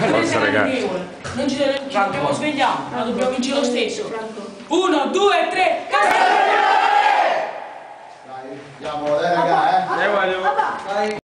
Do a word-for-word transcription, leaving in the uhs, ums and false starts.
Forza ragazzi. Non ci dobbiamo svegliare, ma dobbiamo vincere lo stesso. Uno, due, tre, Dai, andiamo, dai raga, eh. Dai, voglio.